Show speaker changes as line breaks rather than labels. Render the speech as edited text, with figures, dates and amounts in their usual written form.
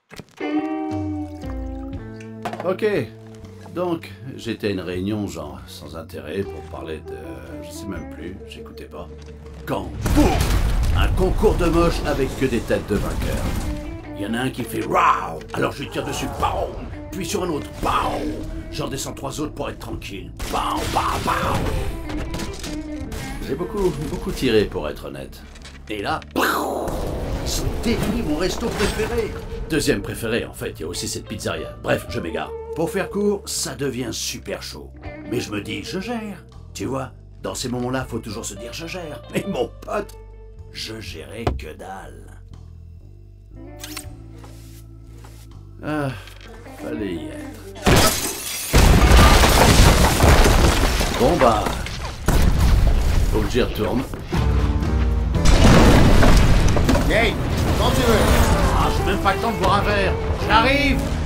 Ok. Donc, j'étais à une réunion, genre, sans intérêt, pour parler de... je sais même plus, j'écoutais pas. Quand, boum, un concours de moches avec que des têtes de vainqueurs. Il y en a un qui fait « Waouh !» Alors je lui tire dessus, « Baum !» Puis sur un autre, « Baum !» J'en descends 3 autres pour être tranquille. « Baum, baum, baum !» J'ai beaucoup tiré, pour être honnête. Et là, ils sont définis mon resto préféré. Deuxième préféré, en fait, il y a aussi cette pizzeria. Bref, je m'égare. Pour faire court, ça devient super chaud. Mais je me dis, je gère. Tu vois, dans ces moments-là, faut toujours se dire, je gère. Mais mon pote, je gérais que dalle. Ah, fallait y être. Bon bah, faut que j'y retourne.
Hey, quand tu veux.
Ah, j'ai même pas le temps de boire un verre. J'arrive.